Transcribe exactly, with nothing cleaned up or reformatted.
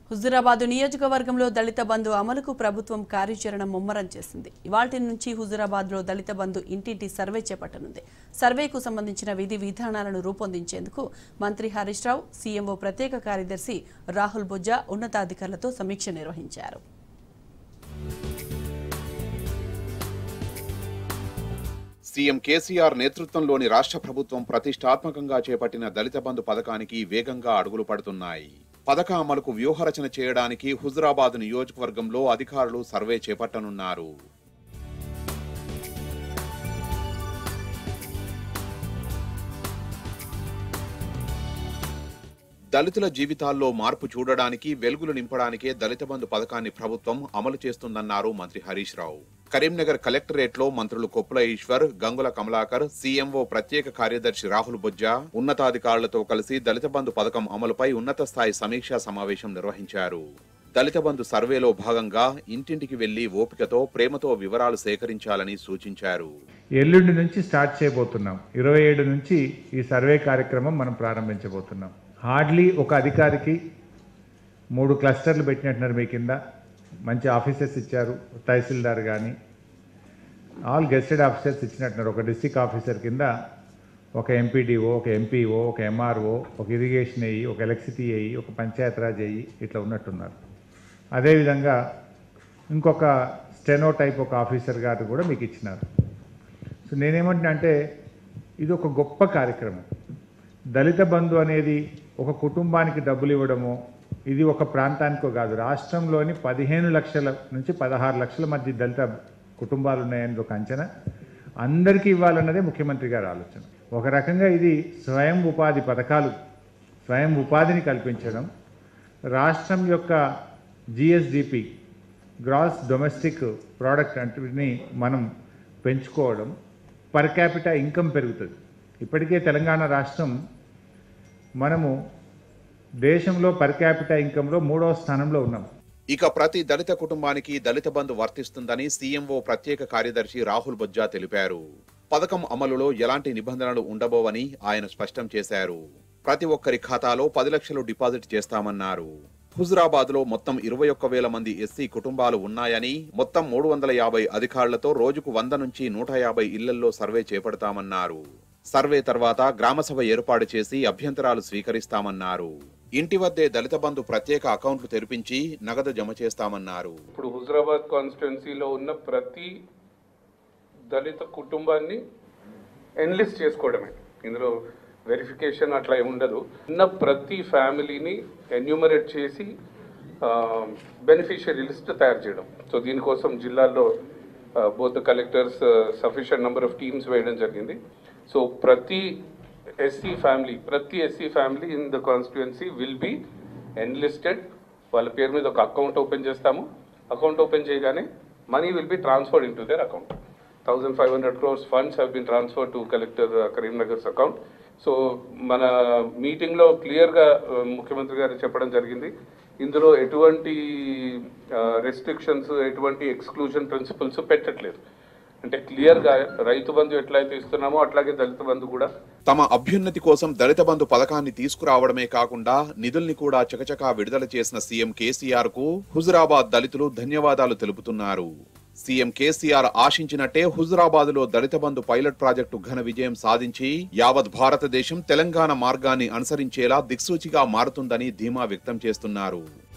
హుజూరాబాద్ నియోజకవర్గంలో దళిత బంధు అమలుకు ప్రభుత్వం కార్యాచరణ ముమ్మరం చేసింది. ఇవాల్టి నుంచి హుజూరాబాద్లో దళిత బంధు ఇంటింటి సర్వే చేపట్టనుంది. సర్వేకు సంబంధించిన విధి విధానాలను రూపొందించేందుకు మంత్రి హరీష్ రావు, సీఎంఓ ప్రత్యేక కార్యదర్శి రాహుల్ బొజ్జా ఉన్నతాధికారులతో సమీక్ష నిర్వహించారు. సీఎం కేసీఆర్ నేతృత్వంలోని రాష్ట్ర ప్రభుత్వం ప్రతిష్టాత్మకంగా చేపట్టిన దళిత బంధు పథకానికి వేగంగా అడుగులు పడుతున్నాయి. పథక అమలుకు వ్యూహరచన చేయడానికి హుజూరాబాద్ నియోజకవర్గంలో అధికారులు సర్వే చేపట్టనున్నారు. దళితుల జీవితాల్లో మార్పు చూడడానికి, వెలుగులు నింపడానికే దళిత బంధు పథకాన్ని ప్రభుత్వం అమలు చేస్తుందన్నారు మంత్రి హరీష్ రావు. కరీంనగర్ కలెక్టరేట్ లో మంత్రులు కొప్పుల ఈశ్వర్, గంగుల కమలాకర్, సీఎంఓ ప్రత్యేక కార్యదర్శి రాహుల్ బొజ్జా ఉన్నతాధికారులతో కలిసి దళిత బంధు పథకం అమలుపై ఉన్నత స్థాయి సమీక్షా సమావేశం నిర్వహించారు. దళిత బంధు సర్వేలో భాగంగా ఇంటింటికి వెళ్లి ఓపికతో, ప్రేమతో వివరాలు సేకరించాలని సూచించారు. ఎల్లుండి నుంచి స్టార్ట్ చేయబోతున్నాం. ఇరవై ఏడు నుంచి ఈ సర్వే కార్యక్రమం మనం ప్రారంభించబోతున్నాం. హార్డ్లీ ఒక అధికారికి మూడు క్లస్టర్లు పెట్టినట్టున్నారు. మీ కింద మంచి ఆఫీసర్స్ ఇచ్చారు. తహసీల్దార్ కానీ ఆల్ గెస్టెడ్ ఆఫీసర్స్ ఇచ్చినట్టున్నారు. ఒక డిస్ట్రిక్ట్ ఆఫీసర్ కింద ఒక ఎంపీడీఓ, ఒక ఎంపీఓ, ఒక ఎంఆర్ఓ, ఒక ఇరిగేషన్ అయ్యి, ఒక ఎలక్ట్రిసిటీ అయ్యి, ఒక పంచాయతీరాజ్ అయ్యి ఇట్లా ఉన్నట్టున్నారు. అదేవిధంగా ఇంకొక స్టెనో టైప్ ఒక ఆఫీసర్ గారు కూడా మీకు ఇచ్చినారు. సో నేనేమంటున్నా అంటే ఇది ఒక గొప్ప కార్యక్రమం. దళిత బంధు అనేది ఒక కుటుంబానికి డబ్బులు ఇవ్వడము, ఇది ఒక ప్రాంతానికో కాదు, రాష్ట్రంలోని పదిహేను లక్షల నుంచి పదహారు లక్షల మధ్య దళిత కుటుంబాలు ఉన్నాయని ఒక అంచనా. అందరికీ ఇవ్వాలన్నదే ముఖ్యమంత్రి గారి ఆలోచన. ఒక రకంగా ఇది స్వయం ఉపాధి పథకాలు, స్వయం ఉపాధిని కల్పించడం, రాష్ట్రం యొక్క జిఎస్డిపి గ్రాస్ డొమెస్టిక్ ప్రోడక్ట్ అంటే మనం పెంచుకోవడం, పర్ క్యాపిటా ఇన్కమ్ పెరుగుతుంది. ఇప్పటికే తెలంగాణ రాష్ట్రం మనము దేశంలో పర్ క్యాపిటా ఇన్కంలో మూడవ స్థానంలో ఉన్నాం. ఇక ప్రతి దళిత కుటుంబానికి దళిత బంధు వర్తిస్తుందని సీఎంఓ ప్రత్యేక కార్యదర్శి రాహుల్ బొజ్జా తెలిపారు. పథకం అమలులో ఎలాంటి నిబంధనలు ఉండబోవని ఆయన స్పష్టం చేశారు. ప్రతి ఒక్కరి ఖాతాలో పది లక్షలు డిపాజిట్ చేస్తామన్నారు. హుజూరాబాద్ లో మొత్తం ఇరవై ఒక్క వేల మంది ఎస్సీ కుటుంబాలు ఉన్నాయని, మొత్తం మూడు వందల యాభై అధికారులతో రోజుకు వంద నుంచి నూట యాభై ఇళ్లలో సర్వే చేపడతామన్నారు. సర్వే తర్వాత గ్రామసభ ఏర్పాటు చేసి అభ్యంతరాలు స్వీకరిస్తామన్నారు. ఇంటి వద్దే దళిత బంధు ప్రత్యేక అకౌంట్లు తెరిపించి నగదు జమ చేస్తామన్నారు. ఇప్పుడు హుజూరాబాద్ కాన్స్టిట్యున్సీలో ఉన్న ప్రతి దళిత కుటుంబాన్ని ఎన్లిస్ట్ చేసుకోవడమే, ఇందులో వెరిఫికేషన్ అట్లా ఏముండదు. ఉన్న ప్రతి ఫ్యామిలీని ఎన్యూమరేట్ చేసి బెనిఫిషియరీ లిస్ట్ తయారు చేయడం. సో దీనికోసం జిల్లాల్లో both collectors sufficient number of teams వేయడం జరిగింది. సో ప్రతి ఎస్సీ ఫ్యామిలీ ప్రతి SC family in the constituency will be enlisted. వాళ్ళ పేరు మీద ఒక అకౌంట్ ఓపెన్ చేస్తాము. అకౌంట్ ఓపెన్ చేయగానే money will be transferred in to their account. Thousand five hundred crores funds have been transferred to collector కరీంనగర్స్ account. So మన మీటింగ్లో క్లియర్గా ముఖ్యమంత్రి గారు చెప్పడం జరిగింది, ఇందులో ఎటువంటి రెస్ట్రిక్షన్స్, ఎటువంటి ఎక్స్క్లూజన్ ప్రిన్సిపల్స్ పెట్టట్లేదు. అంటే క్లియర్ గా రైతు బంధు ఎట్లయితే ఇస్తున్నామో అట్లాగే దళిత బంధు కూడా. తమ అభ్యున్నతి కోసం దళిత బంధు పథకాన్ని తీసుకురావడమే కాకుండా నిధుల్ని కూడా చకచకా విడుదల చేసిన సీఎం కేసీఆర్ కు హుజూరాబాద్ దళితులు ధన్యవాదాలు తెలుపుతున్నారు. సీఎం కేసీఆర్ ఆశించినట్టే హుజూరాబాద్ లో దళిత బంధు పైలట్ ప్రాజెక్టు ఘన విజయం సాధించి యావత్ భారతదేశం తెలంగాణ మార్గాన్ని అనుసరించేలా దిక్సూచిగా మారుతుందని ధీమా వ్యక్తం చేస్తున్నారు.